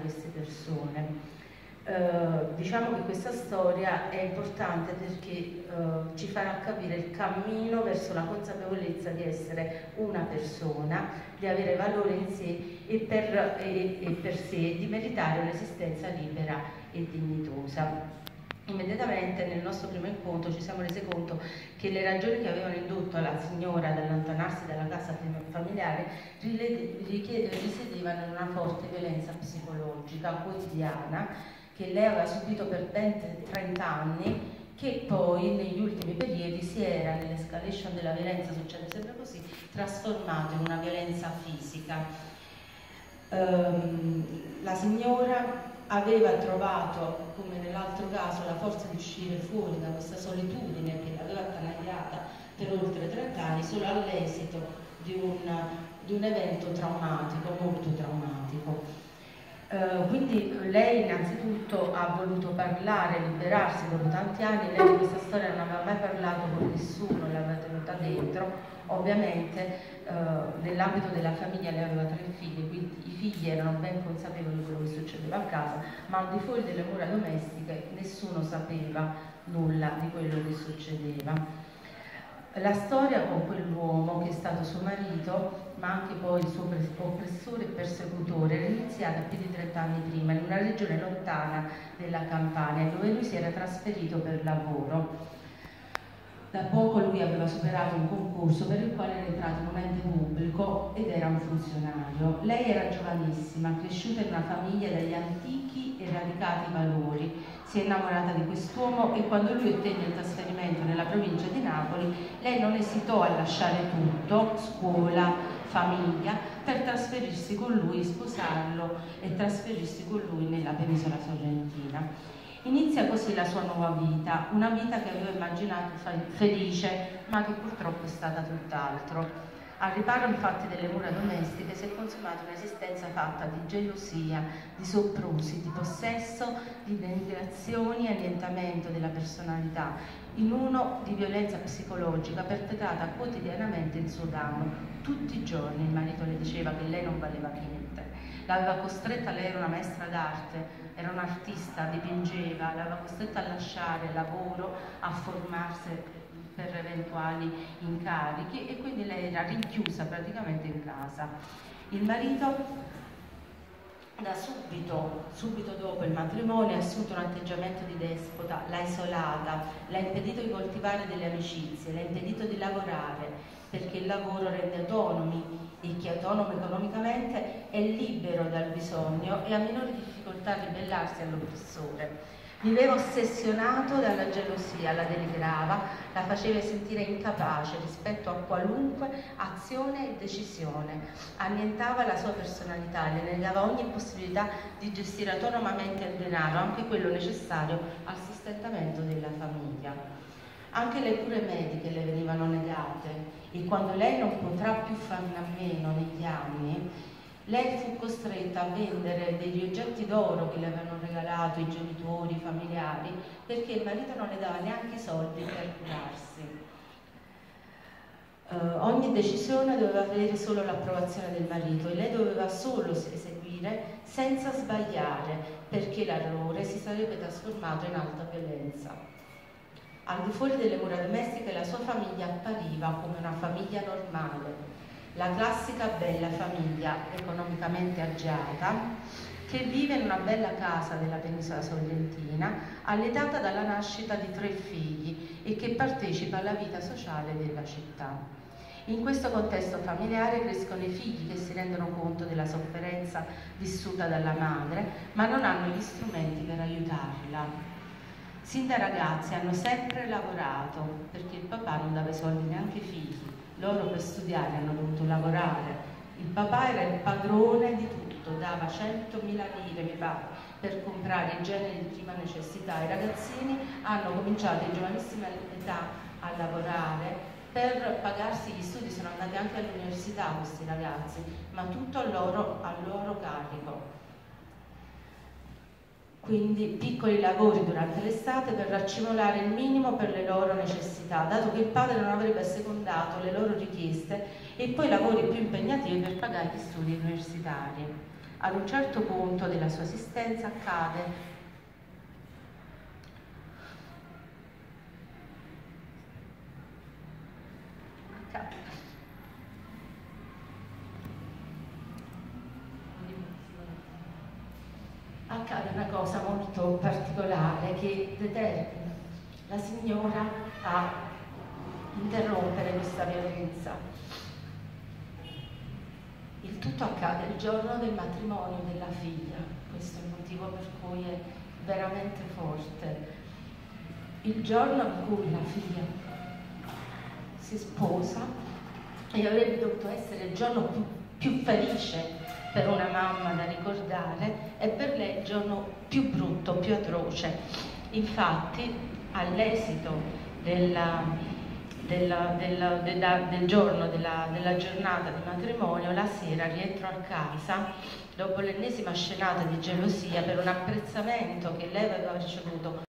queste persone. Diciamo che questa storia è importante perché ci farà capire il cammino verso la consapevolezza di essere una persona, di avere valore in sé e per sé, di meritare un'esistenza libera e dignitosa. Immediatamente nel nostro primo incontro ci siamo resi conto che le ragioni che avevano indotto la signora ad allontanarsi dalla casa familiare risiedevano in una forte violenza psicologica quotidiana che lei aveva subito per ben 30 anni, che poi negli ultimi periodi si era, nell'escalation della violenza, succede sempre così, trasformato in una violenza fisica. La signora aveva trovato, come nell'altro caso, la forza di uscire fuori da questa solitudine che l'aveva attanagliata per oltre 30 anni solo all'esito di un evento traumatico, molto traumatico. Quindi lei innanzitutto ha voluto parlare, liberarsi dopo tanti anni. Lei di questa storia non aveva mai parlato con nessuno, l'aveva tenuta dentro. Ovviamente nell'ambito della famiglia lei aveva 3 figli, quindi i figli erano ben consapevoli di quello che succedeva a casa, ma al di fuori delle mura domestiche nessuno sapeva nulla di quello che succedeva. La storia con quell'uomo che è stato suo marito, ma anche poi il suo oppressore e persecutore, era iniziata più di 30 anni prima in una regione lontana della Campania, dove lui si era trasferito per lavoro. Da poco lui aveva superato un concorso per il quale era entrato in un ente pubblico ed era un funzionario. Lei era giovanissima, cresciuta in una famiglia dagli antichi e radicati valori. Si è innamorata di quest'uomo e quando lui ottenne il trasferimento nella provincia di Napoli, lei non esitò a lasciare tutto, scuola, famiglia, per trasferirsi con lui, sposarlo e trasferirsi con lui nella penisola sorrentina. Inizia così la sua nuova vita, una vita che aveva immaginato felice, ma che purtroppo è stata tutt'altro. Al riparo infatti delle mura domestiche si è consumata un'esistenza fatta di gelosia, di soprusi, di possesso, di denigrazioni e annientamento della personalità, in uno di violenza psicologica perpetrata quotidianamente in suo danno. Tutti i giorni il marito le diceva che lei non valeva niente, l'aveva costretta, lei era una maestra d'arte, era un'artista, dipingeva, l'aveva costretta a lasciare il lavoro, a formarsi per eventuali incarichi e quindi lei era rinchiusa praticamente in casa. Il marito da subito dopo il matrimonio ha assunto un atteggiamento di despota, l'ha isolata, l'ha impedito di coltivare delle amicizie, l'ha impedito di lavorare, perché il lavoro rende autonomi e chi è autonomo economicamente è libero dal bisogno e ha minori difficoltà a ribellarsi all'oppressore. Viveva ossessionato dalla gelosia, la denigrava, la faceva sentire incapace rispetto a qualunque azione e decisione, annientava la sua personalità, le negava ogni possibilità di gestire autonomamente il denaro, anche quello necessario al sostentamento della famiglia. Anche le cure mediche le venivano negate e quando lei non potrà più farne a meno negli anni, lei fu costretta a vendere degli oggetti d'oro che le avevano regalato i genitori, i familiari, perché il marito non le dava neanche i soldi per curarsi. Ogni decisione doveva avere solo l'approvazione del marito e lei doveva solo eseguire senza sbagliare, perché l'errore si sarebbe trasformato in alta violenza. Al di fuori delle mura domestiche la sua famiglia appariva come una famiglia normale, la classica bella famiglia economicamente agiata che vive in una bella casa della penisola sorrentina, alletata dalla nascita di 3 figli e che partecipa alla vita sociale della città. In questo contesto familiare crescono i figli che si rendono conto della sofferenza vissuta dalla madre, ma non hanno gli strumenti per aiutarla. Sin da ragazzi hanno sempre lavorato, perché il papà non dava i soldi neanche ai figli. Loro per studiare hanno dovuto lavorare. Il papà era il padrone di tutto, dava 100.000 lire, mi pare, per comprare i generi di prima necessità. I ragazzini hanno cominciato in giovanissima età a lavorare per pagarsi gli studi, sono andati anche all'università questi ragazzi, ma tutto a loro carico. Quindi piccoli lavori durante l'estate per raccimolare il minimo per le loro necessità, dato che il padre non avrebbe assecondato le loro richieste, e poi lavori più impegnativi per pagare gli studi universitari. Ad un certo punto della sua esistenza accade una cosa molto particolare che determina la signora a interrompere questa violenza. Il tutto accade il giorno del matrimonio della figlia, questo è il motivo per cui è veramente forte. Il giorno in cui la figlia si sposa, e avrebbe dovuto essere il giorno più felice per una mamma da ricordare, è per lei il giorno più brutto, più atroce. Infatti, all'esito del giorno della giornata di matrimonio, la sera rientro a casa dopo l'ennesima scenata di gelosia per un apprezzamento che lei aveva ricevuto